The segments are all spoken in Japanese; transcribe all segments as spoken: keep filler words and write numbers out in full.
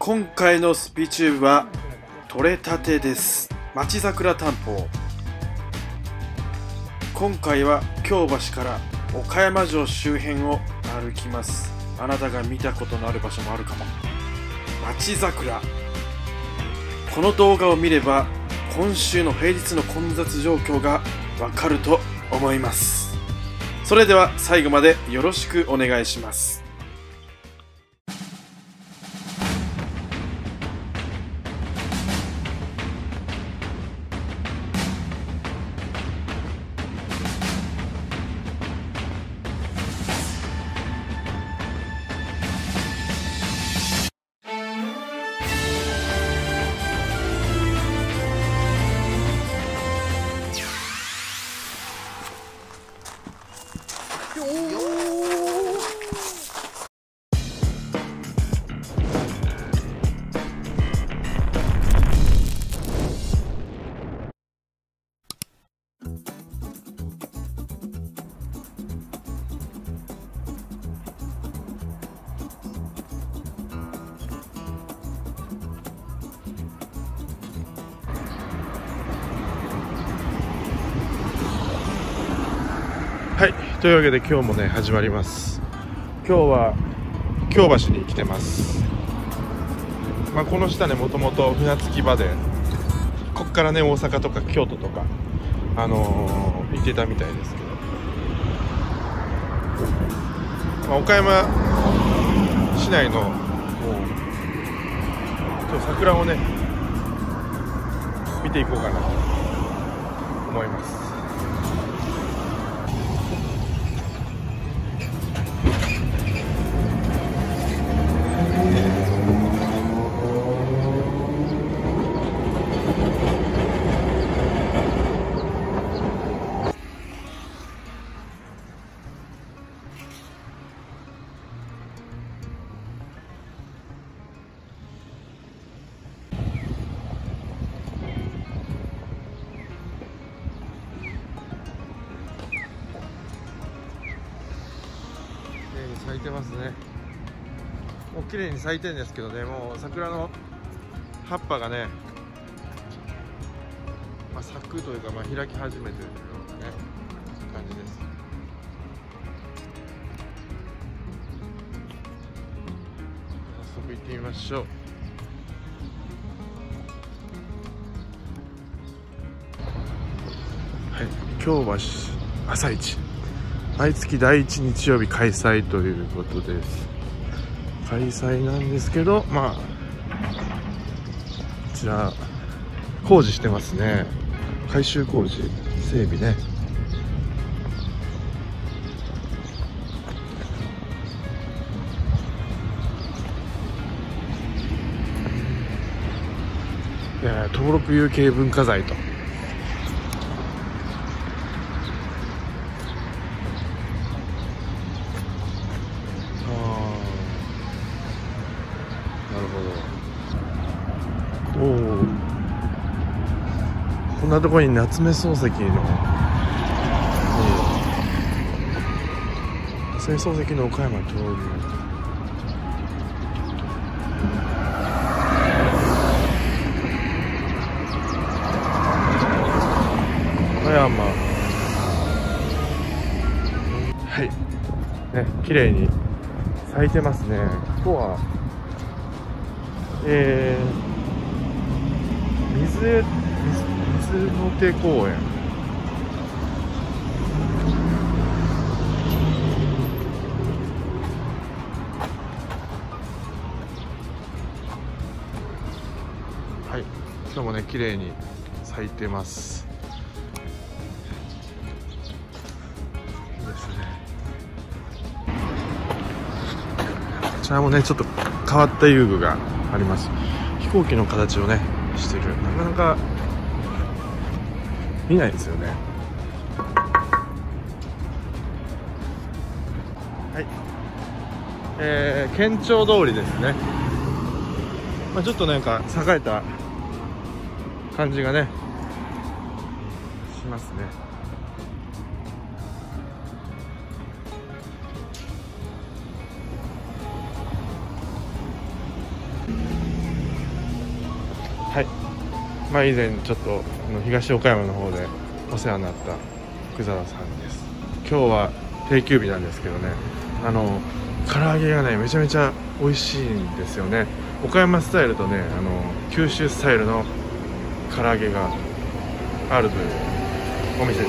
今回のスピチューブは取れたてです。町桜担保。今回は京橋から岡山城周辺を歩きます。あなたが見たことのある場所もあるかも。町桜。この動画を見れば今週の平日の混雑状況がわかると思います。それでは最後までよろしくお願いします。はい、というわけで今日もね始まります。今日は京橋に来てます。まあこの下ね、もともと船着き場で、こっからね大阪とか京都とかあのー、行ってたみたいですけど、まあ、岡山市内のもうちょっと桜をね見ていこうかなと思います。咲いてますね。もう綺麗に咲いてるんですけどね、もう桜の葉っぱがね、まあ、咲くというか、まあ、開き始めてるようなね感じです。早速行ってみましょう。はい、京橋朝市、毎月だいいち日曜日開催ということです。開催なんですけど、まあこちら工事してますね。改修工事、整備ね。いや、登録有形文化財と。おお、こんなところに夏目漱石の夏目漱石の岡山登竜岡山、はいね、綺麗に咲いてますね。ここはえー水、水、水の手公園。はい、今日もね綺麗に咲いてます。いいですね。こちらもねちょっと変わった遊具があります。飛行機の形をねしてる、なかなか見ないですよね。はい、えー、県庁通りですね。まあ、ちょっとなんか栄えた感じがねしますね。 はい、まあ以前ちょっとあの東岡山の方でお世話になった福沢さんです。今日は定休日なんですけどね、あの唐揚げがねめちゃめちゃ美味しいんですよね。岡山スタイルとね、あの九州スタイルの唐揚げがあるというお店です。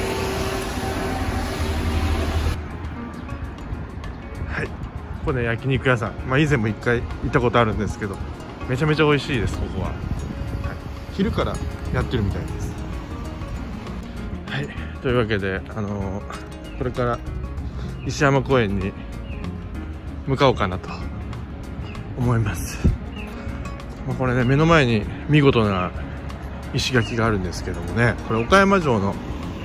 はい、ここね焼肉屋さん、まあ以前も一回行ったことあるんですけど、めちゃめちゃ美味しいです。ここは、はい、昼からやってるみたいです。はい、というわけで、あのー、これから石山公園に向かおうかなと思います。まあ、これね、目の前に見事な石垣があるんですけどもね、これ岡山城の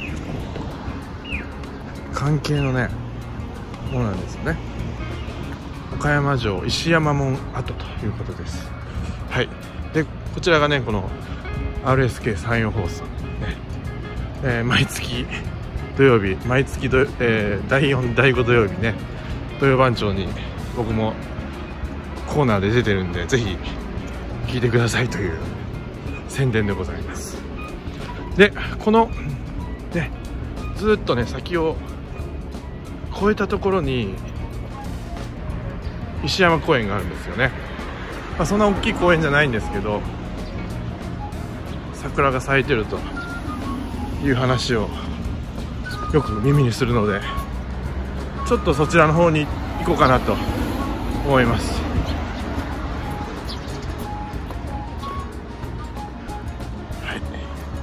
関係のねものなんですよね。岡山城石山門跡ということです。はい、でこちらがね、この アールエスケー 山陽放送、ねえー、毎月土曜日、毎月ど、えー、だいよん、だいご土曜日ね、土曜番長に僕もコーナーで出てるんで、ぜひ聞いてくださいという宣伝でございます。でこのね、ずっとね先を越えたところに石山公園があるんですよね。まあ、そんな大きい公園じゃないんですけど、桜が咲いてるという話をよく耳にするので、ちょっとそちらの方に行こうかなと思います。はい、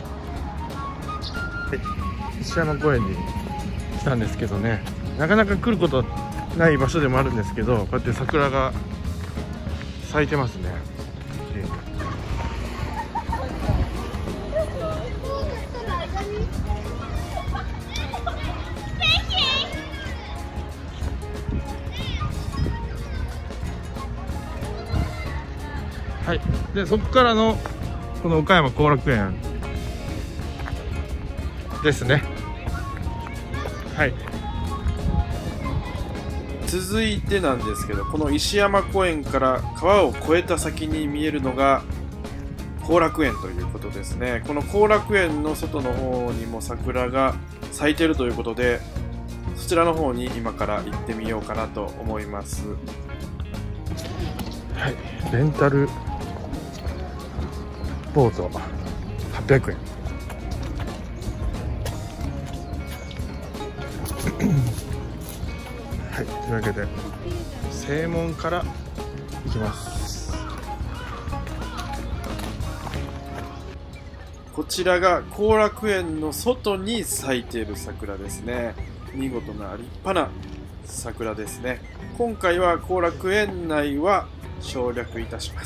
石山公園に来たんですけどね、なかなか来ることない場所でもあるんですけど、こうやって桜が咲いてますね。はい、でそこからのこの岡山後楽園ですね。はい、 続いてなんですけど、この石山公園から川を越えた先に見えるのが後楽園ということですね。この後楽園の外の方にも桜が咲いているということで、そちらの方に今から行ってみようかなと思います。 はい、レンタルボートはっぴゃくえん。はい、というわけで正門から行きます。 こちらが後楽園の外に咲いている桜ですね。見事な立派な桜ですね。今回は後楽園内は省略いたします。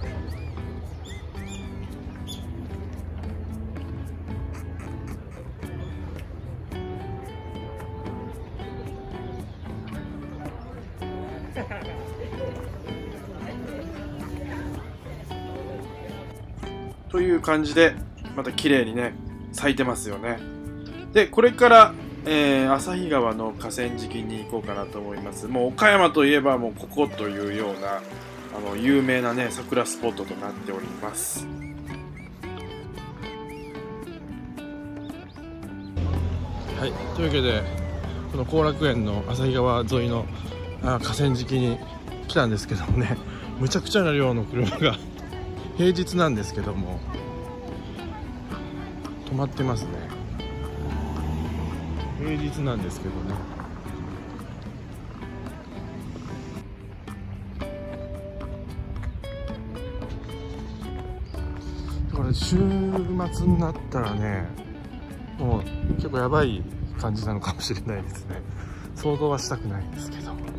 という感じで、また綺麗にね咲いてますよね。でこれから、えー、旭川の河川敷に行こうかなと思います。もう岡山といえばもうここというようなあの有名なね桜スポットとなっております。 はい、というわけでこの後楽園の旭川沿いのあ河川敷に来たんですけどもね、むちゃくちゃな量の車が平日なんですけども止まってますね。平日なんですけどね。これ週末になったらね、もう結構やばい感じなのかもしれないですね。想像はしたくないんですけど、ね、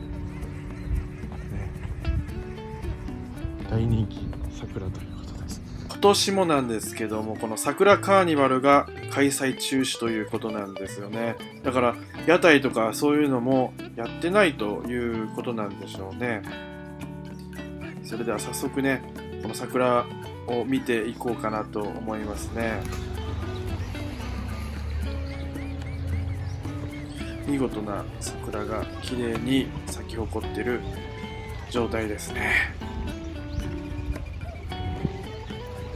大人気桜ということです。 今年もなんですけども、この桜カーニバルが開催中止ということなんですよね。だから屋台とかそういうのもやってないということなんでしょうね。それでは早速ね、この桜を見ていこうかなと思いますね。見事な桜が綺麗に咲き誇っている状態ですね。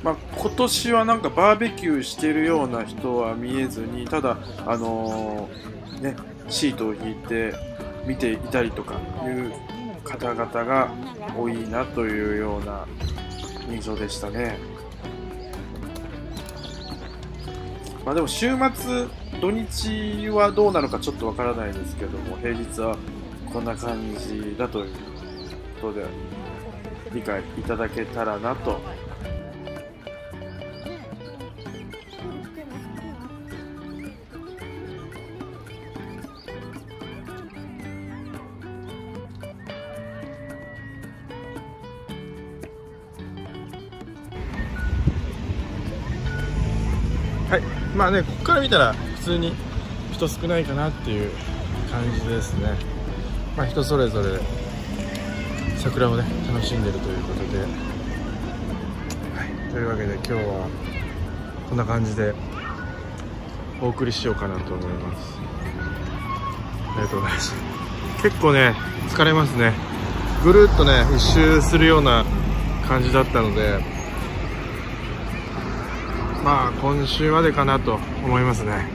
まあ、今年はなんかバーベキューしてるような人は見えずに、ただ、あのーね、シートを引いて見ていたりとかいう方々が多いなというような印象でしたね。まあでも週末、土日はどうなのかちょっとわからないですけども、平日はこんな感じだということで理解いただけたらなと。 はい、まあね、ここから見たら普通に人少ないかなっていう感じですね。まあ人それぞれ桜をね楽しんでるということで、はい、というわけで今日はこんな感じでお送りしようかなと思います。ありがとうございます。結構ね疲れますね。ぐるっとね一周するような感じだったので、まあ今週までかなと思いますね。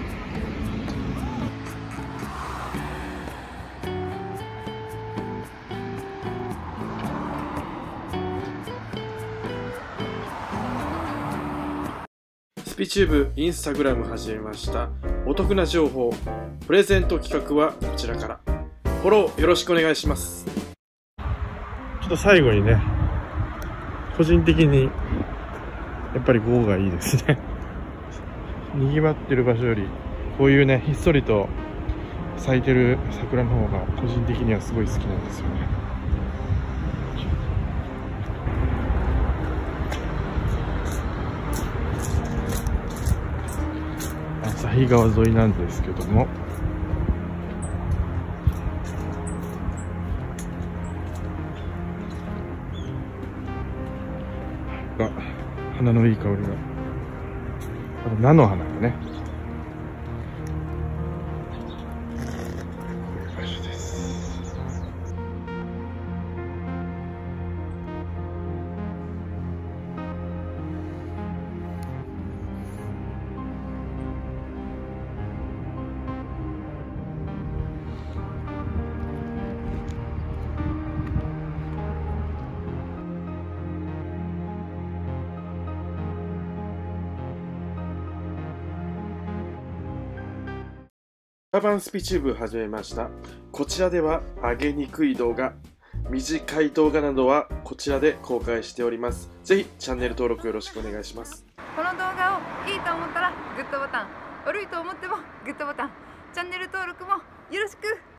スピチューブインスタグラム始めました。お得な情報、プレゼント企画はこちらから。フォローよろしくお願いします。 ちょっと最後にね、個人的にやっぱり午後がいいですね。にぎわってる場所よりこういうねひっそりと咲いてる桜の方が個人的にはすごい好きなんですよね。旭川沿いなんですけども、あ、花のいい香りが、菜の花がね、こういう場所です。 アーバンスピチューブ始めました。こちらでは上げにくい動画、短い動画などはこちらで公開しております。ぜひチャンネル登録よろしくお願いします。 この動画をいいと思ったらグッドボタン、悪いと思ってもグッドボタン、チャンネル登録もよろしく。